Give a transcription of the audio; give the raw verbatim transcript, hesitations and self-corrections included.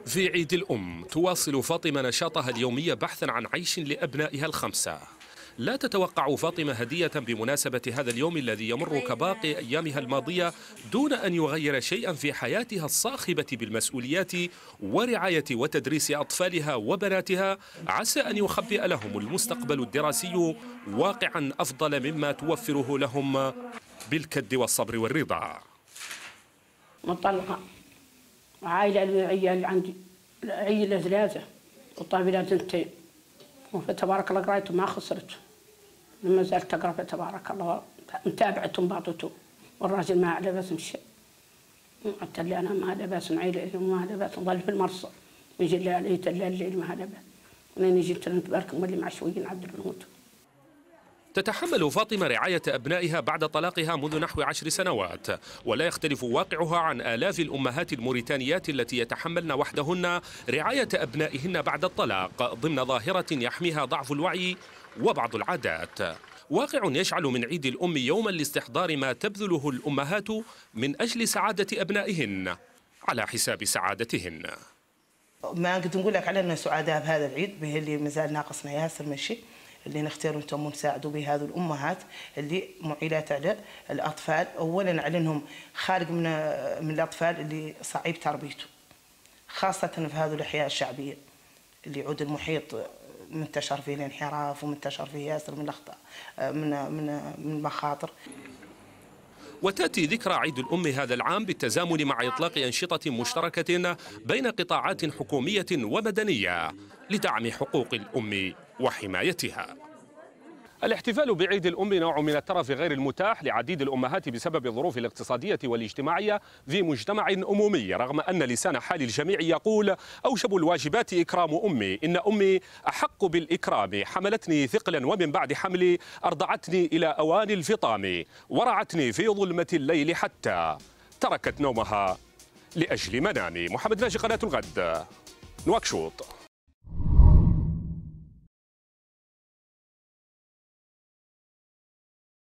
في عيد الأم تواصل فاطمة نشاطها اليومي بحثا عن عيش لأبنائها الخمسة. لا تتوقع فاطمة هدية بمناسبة هذا اليوم الذي يمر كباقي أيامها الماضية دون أن يغير شيئا في حياتها الصاخبة بالمسؤوليات ورعاية وتدريس أطفالها وبناتها، عسى أن يخبئ لهم المستقبل الدراسي واقعا أفضل مما توفره لهم بالكد والصبر والرضا. مطلقة وعائلة العيال عندي عيلة ثلاثة وطابلات اثنتين، فتبارك الله قريتهم ما خسرت، لما زلت أقرأ فتبارك الله متابعتهم باطتهم، والراجل ما على باس مشي، حتى اللي أنا ما على باس عيلة ما على باس نظل في المرصة ويجي اللي عليه تلا الليل ما على باس، ونين جيت نتبارك واللي مع شويين عبد الموت. تتحمل فاطمة رعاية أبنائها بعد طلاقها منذ نحو عشر سنوات، ولا يختلف واقعها عن آلاف الأمهات الموريتانيات التي يتحملن وحدهن رعاية أبنائهن بعد الطلاق ضمن ظاهرة يحميها ضعف الوعي وبعض العادات. واقع يشعل من عيد الأم يوما لاستحضار ما تبذله الأمهات من أجل سعادة أبنائهن على حساب سعادتهن. ما قد نقول لك على أننا سعداء بهذا العيد، به اللي مازال ناقصنا ياسر من شيء، اللي نختار انتم ونساعدوا به هذه الامهات اللي معيلات على الاطفال. اولا على خارج من من الاطفال اللي صعيب تربيته، خاصه في هذه الاحياء الشعبيه اللي يعود المحيط منتشر فيه الانحراف ومنتشر فيه ياسر من الاخطاء من من من المخاطر. وتأتي ذكرى عيد الأم هذا العام بالتزامن مع إطلاق أنشطة مشتركة بين قطاعات حكومية ومدنية لدعم حقوق الأم وحمايتها. الاحتفال بعيد الأم نوع من الترف غير المتاح لعديد الأمهات بسبب الظروف الاقتصادية والاجتماعية في مجتمع أمومي، رغم أن لسان حال الجميع يقول أوجب الواجبات إكرام أمي، إن أمي أحق بالإكرام، حملتني ثقلا ومن بعد حملي أرضعتني إلى أوان الفطام، ورعتني في ظلمة الليل حتى تركت نومها لأجل منامي. محمد ناجي، قناة الغد، نواكشوط.